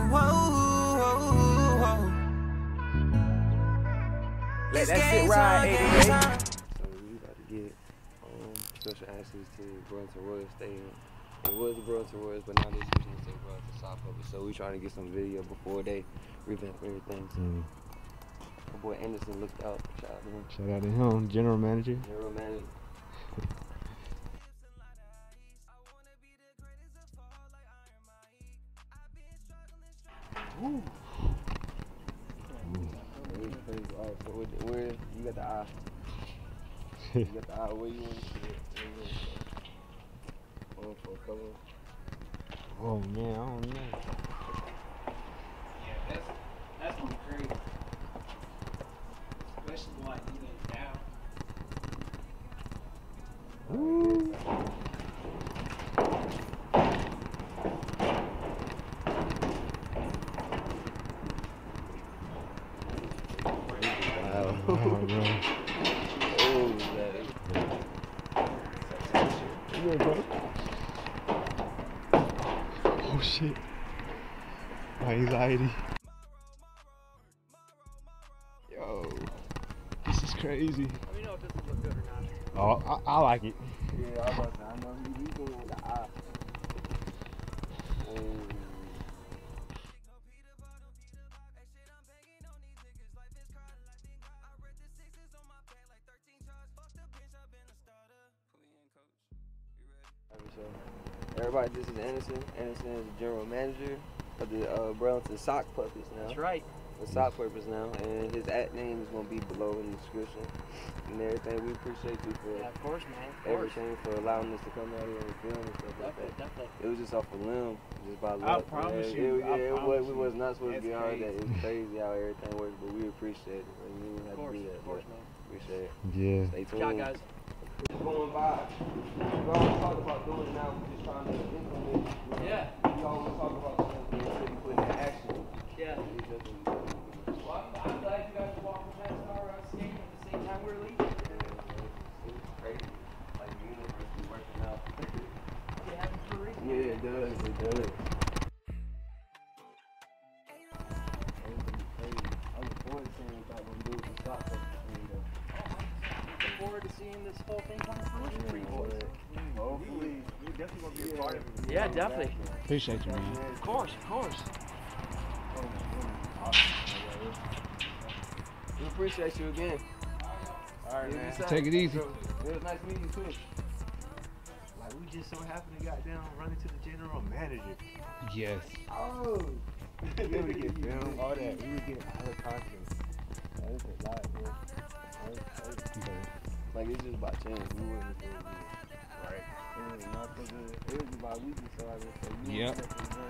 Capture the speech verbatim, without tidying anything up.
Let that shit ride, eighty-eight. So we about to get um, special access to Burlington Royals Stadium. It was the Burlington Royals, but now they're switching to Burlington Sock Puppets. So we trying to get some video before they revamp everything. So mm. my boy Anderson looked out. Shout out to him. Shout out to him, general manager. General manager. Ooh. Alright, so where, where you got the eye? You got the eye. Where you want to see it? Where you want to see it? Oh, for a couple. Oh man, I don't know. Yeah, that's that's gonna be crazy. Especially like even down. Ooh. Oh, bro. Oh, yeah, bro. Oh, shit. My anxiety. Yo. This is crazy. Let me know if this will look good or not. Oh, I, I like it. Yeah, I was about to say, I know you, you going with the eye. Oh. So, everybody, this is Anderson. Anderson is the general manager of the uh, Burlington Sock Puppets now. That's right. The Sock Puppets now, and his at name is going to be below in the description and everything. We appreciate you for yeah, of course, man. Of course. everything, for allowing us to come out here and film and stuff definitely, like that. Definitely. It was just off a limb, just by luck. I promise man. you. It, yeah, I it promise was, we you. was not supposed That's to be hard. That crazy. it's crazy how everything works, but we appreciate it. Like, you didn't have Of course, to do that. of course, man. Appreciate it. Yeah. Stay tuned. Ciao, guys. It's going by. We always talk about doing it now. We're just trying to implement it. You know? Yeah. We always talk about something that we put into action. Yeah. It doesn't. Well, I'm, I'm glad you guys are walking past our uh, skating at the same time we're leaving. Yeah, it's crazy. Like the universe is working out. It happens for a reason. Yeah, it does. It does. I look forward to seeing what y'all gonna do with the stock. Looking forward to seeing this whole thing come to fruition for you boys. Hopefully, we definitely gonna be a part of it. Yeah, definitely. Appreciate you, man. Of course, of course. We appreciate you again. All right, man. Take it easy. It was nice meeting you too. Like, we just so happened to got down running to the general manager. Yes. Oh. We would get filmed, all that. We would get all the content. That is a lot, bro. Like, it's just about chance. We wouldn't have been Right. It was not so good. It was about we just saw it. So you Yep. know,